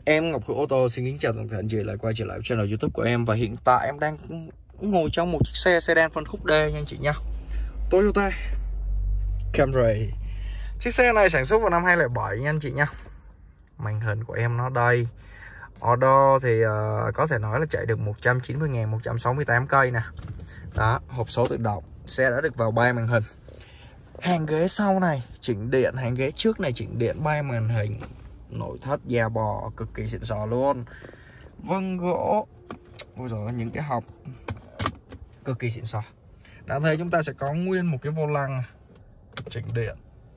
Em Ngọc Hữu Ô tô xin kính chào toàn thể anh chị lại quay trở lại channel YouTube của em. Và hiện tại em đang ngồi trong một chiếc xe sedan phân khúc D nha anh chị nha, Toyota Camry. Chiếc xe này sản xuất vào năm 2007 nha anh chị nha. Màn hình của em nó đây. Auto thì có thể nói là chạy được 190.000, 168 cây nè. Đó, hộp số tự động. Xe đã được vào 3 màn hình. Hàng ghế sau này chỉnh điện, hàng ghế trước này chỉnh điện, 3 màn hình. Nội thất da bò cực kỳ xịn sò luôn. Vân gỗ. Ôi giời, những cái hộc cực kỳ xịn sò. Đã thấy chúng ta sẽ có nguyên một cái vô lăng chỉnh điện.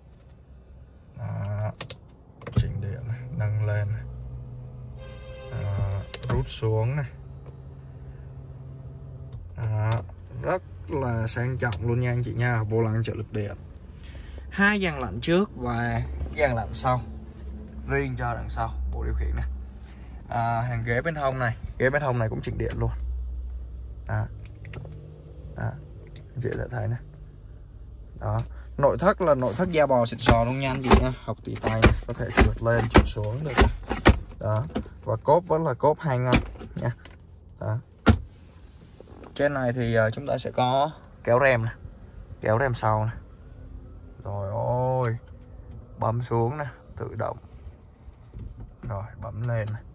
Đó. Chỉnh điện này, nâng lên này. Rút xuống này. Đó. Rất là sang trọng luôn nha anh chị nha. Vô lăng trợ lực điện, 2 dàn lạnh trước và dàn lạnh sau riêng cho đằng sau bộ điều khiển này. Hàng ghế bên hông này, ghế bên hông này cũng chỉnh điện luôn. Đó. Đó. Anh chị đã thấy nè. Đó. Nội thất là nội thất da bò xịn sò luôn nha anh chị nha. Học tỉ tay này, có thể trượt lên trượt xuống được. Đó. Và cốp vẫn là cốp 2 ngăn nha. Đó. Trên này thì chúng ta sẽ có kéo rèm này, kéo rèm sau này. Rồi ôi, bấm xuống nè, tự động. Rồi bấm lên này.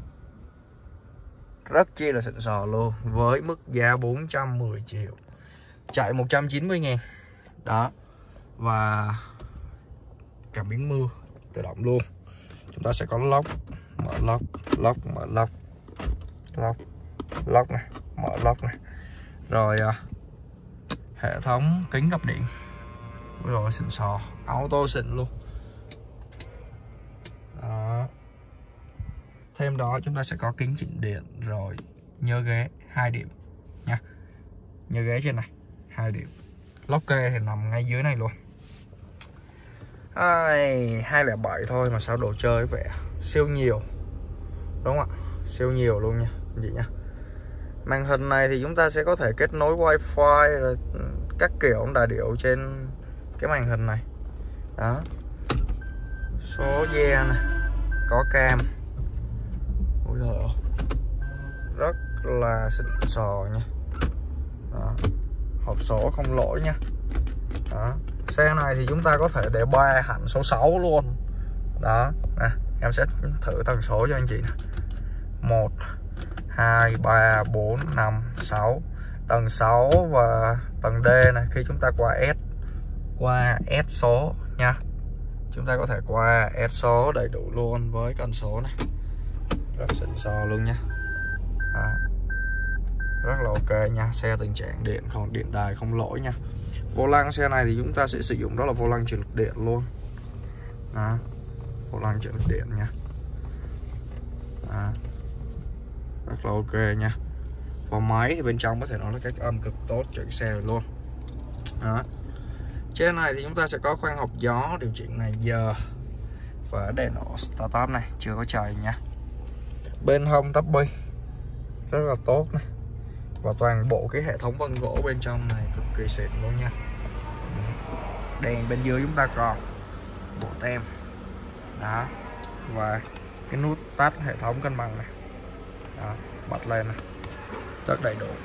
Rất chi là xịn sò luôn. Với mức giá 410 triệu, chạy 190.000. Đó. Và cảm biến mưa tự động luôn. Chúng ta sẽ có lốc, mở lốc, lốc, mở lốc, lốc, lốc này, mở lốc này. Rồi hệ thống kính gập điện. Rồi xịn sò, auto xịn luôn. Đó. Thêm đó chúng ta sẽ có kính chỉnh điện. Rồi nhớ ghế 2 điểm nha. Nhớ ghế trên này 2 điểm. Lốc kê thì nằm ngay dưới này luôn. 207 thôi mà sao đồ chơi vẻ siêu nhiều, đúng không ạ? Siêu nhiều luôn nha anh chị nha. Màn hình này thì chúng ta sẽ có thể kết nối wifi rồi các kiểu đà điệu trên cái màn hình này. Đó. Số ge này, có cam. Ôi giời ơi, rất là xịn sò nha. Đó. Hộp số không lỗi nha. Đó. Xe này thì chúng ta có thể để 3 hẳn số 6 luôn. Đó nè, em sẽ thử tần số cho anh chị nè. 1 2 3 4 5 6. Tầng 6 và tầng D này, khi chúng ta qua S số nha. Chúng ta có thể qua S số đầy đủ luôn với cần số này. Rất xịn sò luôn nha. Đó. Rất là ok nha. Xe tình trạng điện không, điện đài không lỗi nha. Vô lăng xe này thì chúng ta sẽ sử dụng đó là vô lăng trợ lực điện luôn. Đó. Vô lăng trợ lực điện nha. Đó. Rất là ok nha. Và máy thì bên trong có thể nói là cách âm cực tốt cho cái xe luôn. Đó. Trên này thì chúng ta sẽ có khoang hộp gió, điều chỉnh này giờ và đèn nổ start up này, chưa có trời nha. Bên hông tắp bi rất là tốt này. Và toàn bộ cái hệ thống vân gỗ bên trong này cực kỳ xịn luôn nha. Đèn bên dưới chúng ta còn bộ tem. Đó. Và cái nút tắt hệ thống cân bằng này. Đó. Bật lên này, rất đầy đủ.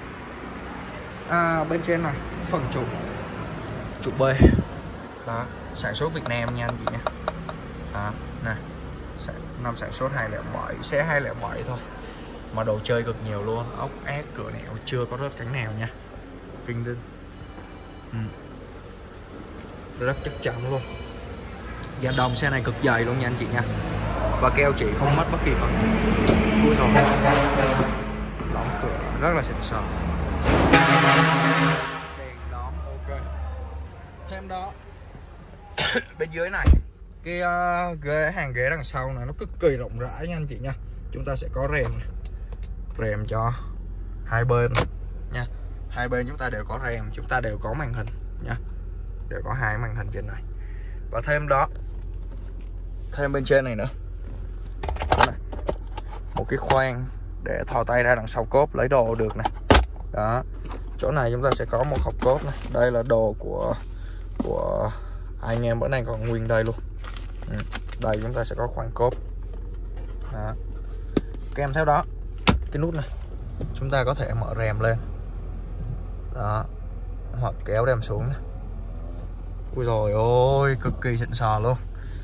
Bên trên này phần trụ B. Đó. Sản xuất Việt Nam nha anh chị nha. Đó. Nè, năm sản xuất 2007, xe 2007 thôi mà đồ chơi cực nhiều luôn. Ốc ép cửa nẻo chưa có rớt cánh nào nha. Kinh đinh. Rất chắc chắn luôn. Dạ đồng xe này cực dày luôn nha anh chị nha. Và keo chỉ không mất bất kỳ phần gì. Ui rồi, đóng cửa rất là xịn sò. Đèn đóm ok. Thêm đó bên dưới này, cái hàng ghế đằng sau này nó cực kỳ rộng rãi nha anh chị nha. Chúng ta sẽ có rèm cho hai bên nha. Hai bên chúng ta đều có rèm, chúng ta đều có màn hình nha. Đều có 2 màn hình trên này. Và thêm bên trên này nữa. Này. Một cái khoang để thò tay ra đằng sau cốp lấy đồ được này. Đó. Chỗ này chúng ta sẽ có một hộp cốp này. Đây là đồ của anh em bữa nay còn nguyên đây luôn. Đây chúng ta sẽ có khoang cốp. Đó. Kèm theo đó cái nút này chúng ta có thể mở rèm lên đó, hoặc kéo rèm xuống này. Ui rồi ôi, cực kỳ xịn sò luôn.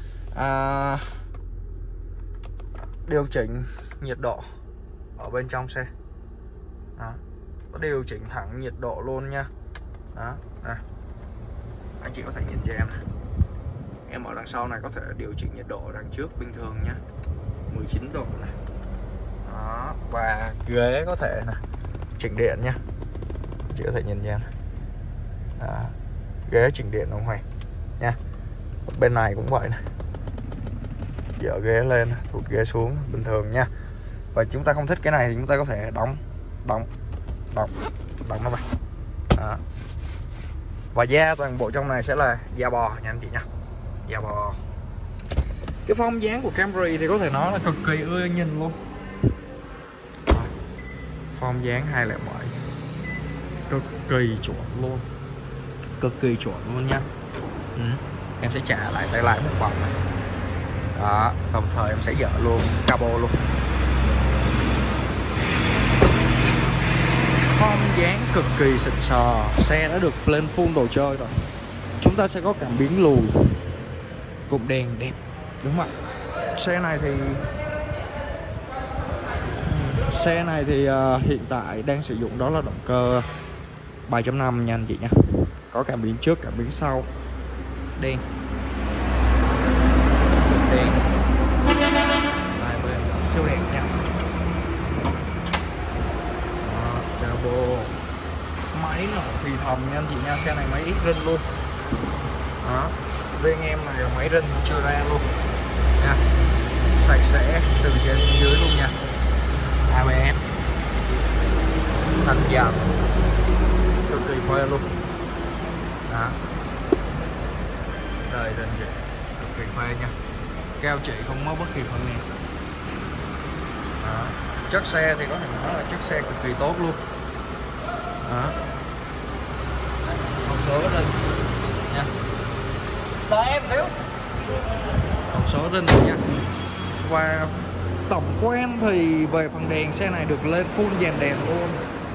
Điều chỉnh nhiệt độ ở bên trong xe đó, có điều chỉnh thẳng nhiệt độ luôn nha. Đó, đây. Anh chị có thể nhìn cho em này. Em ở đằng sau này có thể điều chỉnh nhiệt độ đằng trước bình thường nhá, 19 độ này. Đó, và ghế có thể là chỉnh điện nha, chị có thể nhìn cho em này. Đó, ghế chỉnh điện đồng hoàng nha. Bên này cũng vậy này, dỡ ghế lên, thụt ghế xuống bình thường nha. Và chúng ta không thích cái này thì chúng ta có thể đóng nó vào. Đó. Và da toàn bộ trong này sẽ là da bò nha anh chị nha, da bò. Cái form dáng của Camry thì có thể nói là cực kỳ ưa nhìn luôn. Form dáng 207 cực kỳ chuẩn luôn, cực kỳ chuẩn luôn nha. Em sẽ trả lại tay lái một vòng này. Đó, đồng thời em sẽ dỡ luôn cabo luôn. Form dáng cực kỳ xịn sò, xe đã được lên full đồ chơi rồi. Chúng ta sẽ có cảm biến lùi, cụm đèn đẹp, đúng không ạ? Xe này thì hiện tại đang sử dụng đó là động cơ 3.5 nha anh chị nha. Có cảm biến trước, cảm biến sau, đèn hai bên siêu đẹp nha. Cabo, máy nổ thì thầm nha anh chị nha. Xe này máy ít rinh luôn. Đó, bên em này là máy rinh chưa ra luôn nha, sạch sẽ từ trên xuống dưới luôn nha. ABS thanh dàn cực kỳ phê luôn. Đó, đời tình chị cực kỳ phê nha, keo chỉ không mất bất kỳ phần nào. Đó, chất xe thì có thể nói là chất xe cực kỳ tốt luôn. Đó, hộp số rinh nha, đợi em xíu, hộp số rinh nha. Và tổng quan thì về phần đèn, xe này được lên full dàn đèn luôn.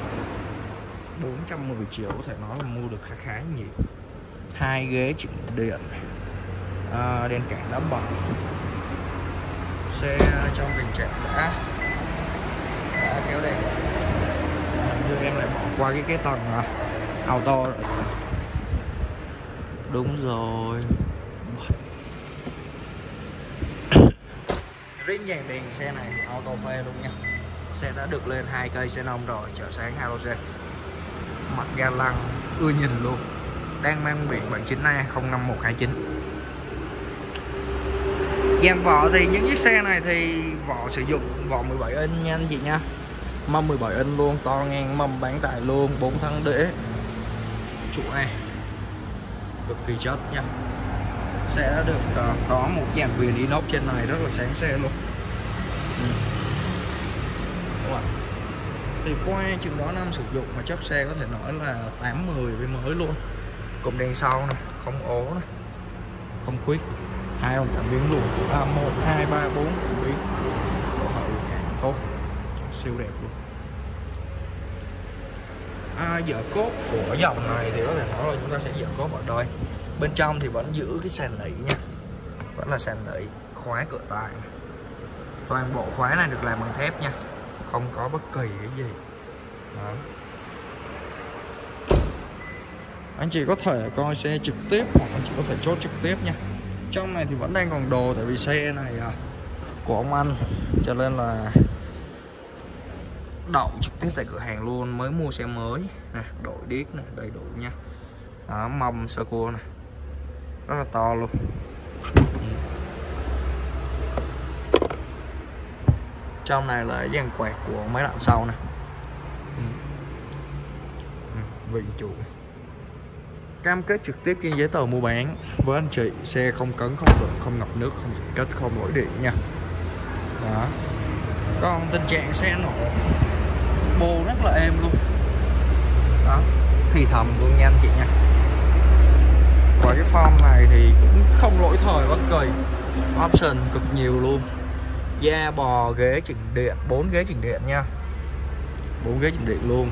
410 triệu có thể nói là mua được khá nhiều. 2 ghế chỉnh điện, đèn cản đã bật. Xe trong tình trạng đã kéo đèn. Như em lại bỏ qua cái tầng auto rồi. Đúng rồi. Riêng dàn đèn xe này thì auto phê luôn nha. Xe đã được lên 2 cây xenon rồi, chợ sáng halogen. Mặt ga lăng ưa nhìn luôn. Đang mang biển bản chính A 05129. Dàn vỏ thì những chiếc xe này thì vỏ sử dụng vỏ 17 inch nha anh chị nha. Mâm 17 inch luôn, to ngang mâm bán tải luôn, 4 thân đế. Trụ A cực kỳ chất nha. Xe đã được có một dàn viền inox trên này rất là sáng xe luôn. Đúng không? Thì qua chừng đó năm sử dụng mà chất xe có thể nói là 8-10 với mới luôn. Cụm đèn sau này, không ố này, không khuyết. 2 ông cảm biến luôn, 1, 2, 3, 4 cảm biến. Độ hậu càng tốt, siêu đẹp luôn. Dỡ cốp của dòng này thì có thể nói là chúng ta sẽ dỡ cốp ở đây. Bên trong thì vẫn giữ cái sàn nỉ nha, vẫn là sàn nỉ, khóa cửa tài. Toàn bộ khóa này được làm bằng thép nha, không có bất kỳ cái gì. Đó. Anh chị có thể coi xe trực tiếp hoặc anh chị có thể chốt trực tiếp nha. Trong này thì vẫn đang còn đồ, tại vì xe này của ông anh, cho nên là đậu trực tiếp tại cửa hàng luôn, mới mua xe mới nè, đổi điếc này đầy đủ nha. Đó, mâm sơ cua này rất là to luôn. Trong này là dàn quẹt của máy lạnh sau này. Vị chủ cam kết trực tiếp trên giấy tờ mua bán với anh chị, xe không cấn, không rụng, không ngập nước, không dịch kết, không lỗi điện nha. Đó. Còn tình trạng xe nổ bô rất là êm luôn. Đó, thì thầm luôn nha anh chị nha. Và cái form này thì cũng không lỗi thời bất kỳ, option cực nhiều luôn. Da bò, ghế chỉnh điện, 4 ghế chỉnh điện nha, 4 ghế chỉnh điện luôn.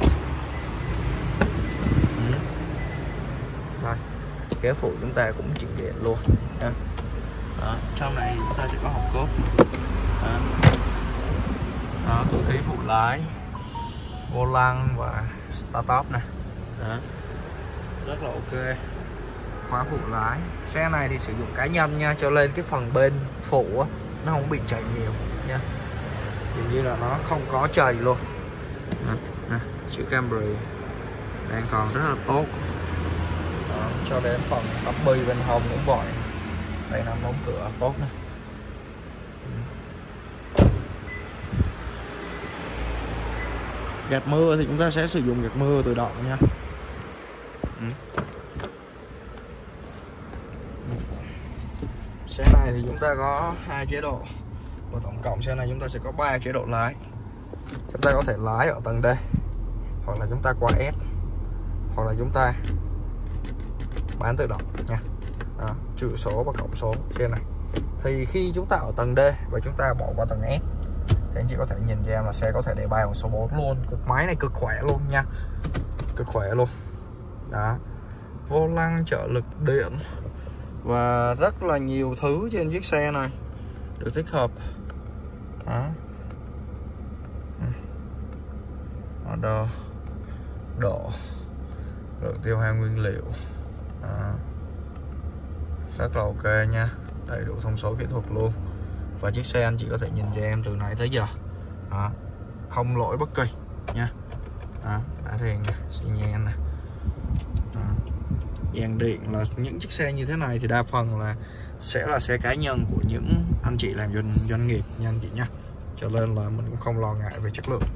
Đây, ghế phụ chúng ta cũng chỉnh điện luôn nha. Đó, trong này chúng ta sẽ có hộp cốp. Đó, cửa khí phụ lái, vô lăng và start top nè. Đó, rất là ok. Khóa phụ lái. Xe này thì sử dụng cá nhân nha, cho nên cái phần bên phụ á, nó không bị chảy nhiều nha, dường như là nó không có chảy luôn. Nè, chữ Camry đang còn rất là tốt. Đó, cho đến phần nắp bi bên hông cũng vậy. Đây là đóng cửa tốt nè. Gạt mưa thì chúng ta sẽ sử dụng gạt mưa tự động nha. Xe này thì chúng ta có 2 chế độ, và tổng cộng xe này chúng ta sẽ có 3 chế độ lái. Chúng ta có thể lái ở tầng D, hoặc là chúng ta qua S, hoặc là chúng ta bán tự động nha. Đó, trừ số và cộng số trên này. Thì khi chúng ta ở tầng D và chúng ta bỏ qua tầng S thì anh chị có thể nhìn cho em là xe có thể để bài bằng số 4 luôn. Cục máy này cực khỏe luôn nha, cực khỏe luôn. Đó, vô lăng trợ lực điện và rất là nhiều thứ trên chiếc xe này được tích hợp. Đó, order, độ, lượng tiêu hao nguyên liệu. Đó, rất là ok nha, đầy đủ thông số kỹ thuật luôn. Và chiếc xe anh chị có thể nhìn cho em từ nãy tới giờ. Đó, không lỗi bất kỳ nha. Đó, đã thèn nè, xi nhan nè. Dàn điện là những chiếc xe như thế này thì đa phần là sẽ là xe cá nhân của những anh chị làm doanh nghiệp nha anh chị nha, cho nên là mình cũng không lo ngại về chất lượng.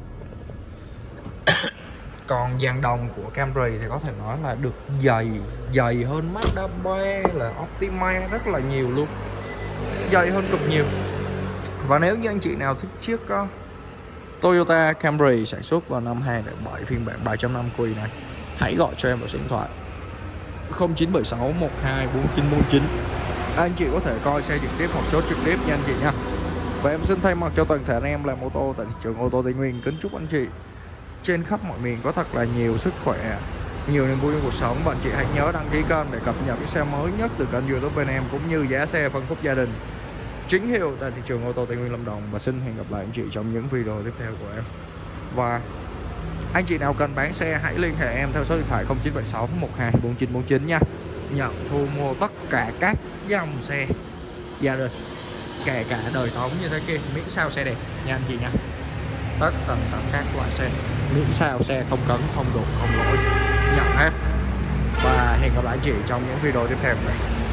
Còn dàn đồng của Camry thì có thể nói là được dày hơn Mazda 3 là Optima rất là nhiều luôn, dày hơn cực nhiều. Và nếu như anh chị nào thích chiếc Toyota Camry sản xuất vào năm 2007 phiên bản 3.5 Q này, hãy gọi cho em vào số điện thoại 0976 12 4949. Anh chị có thể coi xe trực tiếp hoặc chốt trực tiếp nha anh chị nha. Và em xin thay mặt cho toàn thể anh em làm ô tô tại thị trường ô tô Tây Nguyên kính chúc anh chị trên khắp mọi miền có thật là nhiều sức khỏe, nhiều niềm vui trong cuộc sống. Và anh chị hãy nhớ đăng ký kênh để cập nhật cái xe mới nhất từ kênh YouTube bên em, cũng như giá xe phân khúc gia đình chính hiệu tại thị trường ô tô Tây Nguyên Lâm Đồng. Và xin hẹn gặp lại anh chị trong những video tiếp theo của em. Và anh chị nào cần bán xe hãy liên hệ em theo số điện thoại 0976 12 4949 nha. Nhận thu mua tất cả các dòng xe gia đình, kể cả đời thống như thế kia, miễn sao xe đẹp nha anh chị nha. Tất tần tật các loại xe, miễn sao xe không cấn, không đụng, không lỗi, nhận hết. Và hẹn gặp lại anh chị trong những video tiếp theo của mình.